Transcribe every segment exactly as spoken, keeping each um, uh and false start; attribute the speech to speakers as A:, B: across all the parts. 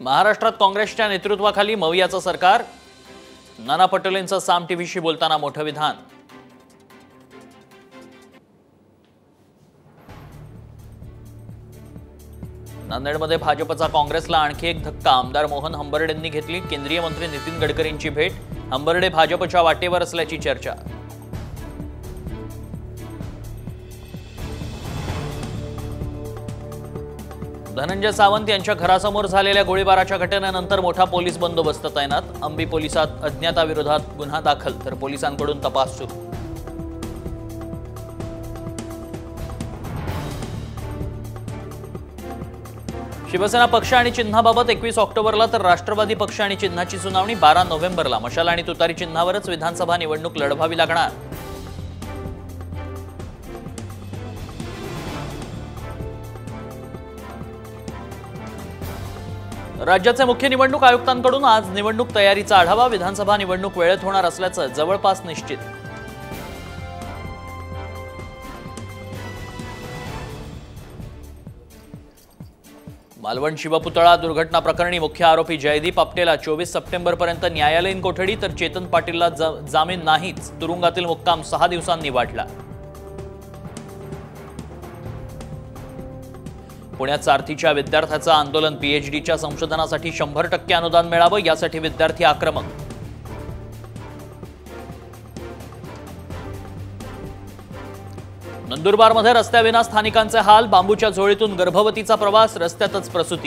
A: महाराष्ट्रात काँग्रेसच्या नेतृत्वाखाली मवियाचं सरकार। नाना पटोलेंचं साम टीव्हीशी बोलताना मोठं विधान। नांदेडमध्ये भाजपचा काँग्रेसला आणखी एक धक्का। आमदार मोहन हंबर्डेंनी घेतली केंद्रीय मंत्री नितीन गडकरींची भेट। हंबर्डे भाजपच्या वाटेवर असल्याची चर्चा। धनंजय सावंत यांच्या घरासमोर झालेल्या गोळीबाराच्या घटनेनंतर मोठा पोलीस बंदोबस्त तैनात। अंबी पोलिसात अज्ञाताविरोधात गुन्हा दाखल, तर पोलिसांकडून तपास सुरू। शिवसेना पक्ष आणि चिन्हाबाबत एकवीस ऑक्टोबरला तर राष्ट्रवादी पक्ष आणि चिन्हाची सुनावणी बारा नोव्हेंबरला। मशाल आणि तुतारी चिन्हावरच विधानसभा निवडणूक लढवावी लागणार। राज्याचे मुख्य निवडणूक आयुक्तांकडून आज निवडणूक तयारीचा आढावा। विधानसभा निवडणूक वेळेत होणार असल्याचं जवळपास निश्चित। मालवण शिवपुतळा दुर्घटना प्रकरणी मुख्य आरोपी जयदीप आपटेला चोवीस सप्टेंबर पर्यंत न्यायालयीन कोठडी, तर चेतन पाटीलला जामीन नाहीच। तुरुंगातील मुक्काम सहा दिवसांनी वाढला। पुण्यात सारथीच्या विद्यार्थ्याचं आंदोलन। पीएचडीच्या संशोधनासाठी शंभर टक्के अनुदान मिळावं यासाठी विद्यार्थी आक्रमक। नंदुरबारमध्ये रस्त्याविना स्थानिकांचे हाल। बांबूच्या झोळीतून गर्भवतीचा प्रवास, रस्त्यातच प्रसूती।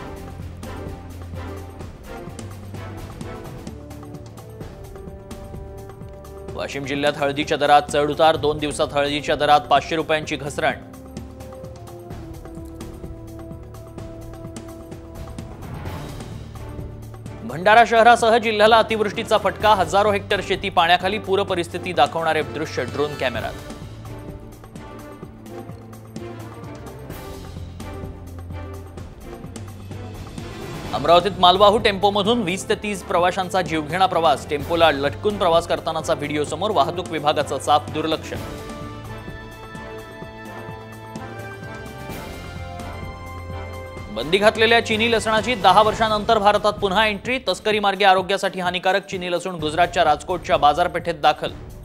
A: वाशिम जिल्ह्यात हळदीच्या दरात चढउतार। दोन दिवसात हळदीच्या दरात पाचशे रुपयांची घसरण। भंडारा शहरासह जिल्ह्याला अतिवृष्टीचा फटका। हजारो हेक्टर शेती पाण्याखाली। पूर परिस्थिती दाखवणारे दृश्य ड्रोन कॅमेऱ्यात। अमरावतीत मालवाहू टेम्पोमधून वीस ते तीस प्रवाशांचा जीवघेणा प्रवास। टेम्पोला लटकून प्रवास करतानाचा व्हिडिओ समोर। वाहतूक विभागाचं साफ दुर्लक्ष। बंदी घातलेल्या चीनी लसणाची दहा वर्षांनंतर भारतात पुन्हा एंट्री। तस्करी मार्गे आरोग्यासाठी हानिकारक चीनी लसूण गुजरातच्या राजकोटच्या बाजारपेठेत दाखल।